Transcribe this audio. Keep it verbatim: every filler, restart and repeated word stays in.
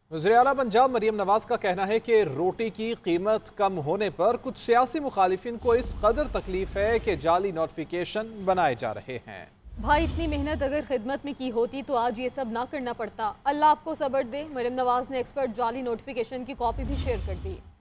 वज़ीर आला पंजाब मरीम नवाज का कहना है कि रोटी की कीमत कम होने पर कुछ सियासी मुखालिफिन को इस कदर तकलीफ है कि जाली नोटिफिकेशन बनाए जा रहे हैं। भाई इतनी मेहनत अगर खिदमत में की होती तो आज ये सब ना करना पड़ता। अल्लाह आपको सब्र दे। मरीम नवाज ने एक्सपर्ट जाली नोटिफिकेशन की कॉपी भी शेयर कर दी।